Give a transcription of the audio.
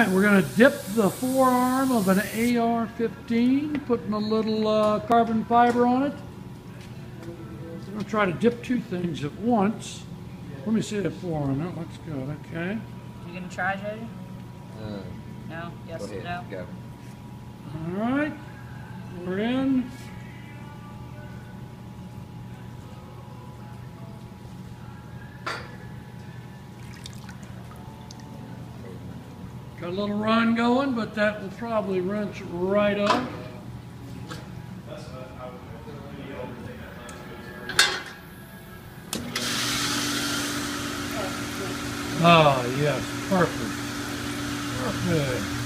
right, we're going to dip the forearm of an AR15, putting a little carbon fiber on it. We're going to try to dip two things at once. Let me see that forearm. That looks good. Okay. You going to try, Jody? No? Yes? Go ahead. No? Go. All right. We're in. Got a little run going, but that will probably wrench right up. Oh, yes, perfect. Perfect.